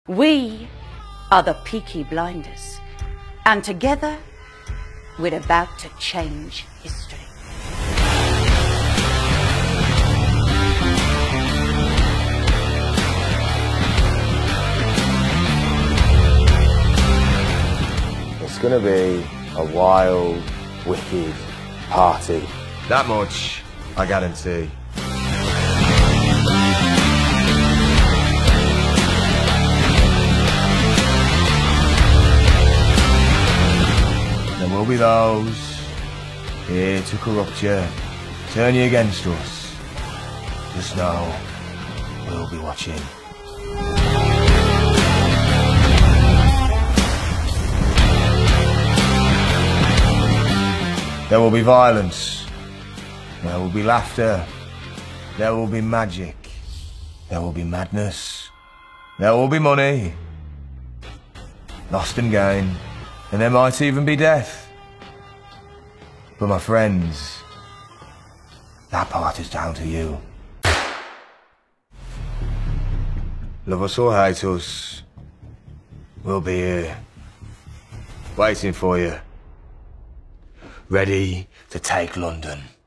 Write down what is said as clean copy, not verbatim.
We are the Peaky Blinders, and together we're about to change history. It's gonna be a wild, wicked party. That much, I guarantee. There will be those here to corrupt you, turn you against us. Just know, we'll be watching. There will be violence, there will be laughter, there will be magic, there will be madness, there will be money, lost and gain, and there might even be death. But my friends, that part is down to you. Love us or hate us, we'll be here, waiting for you. Ready to take London.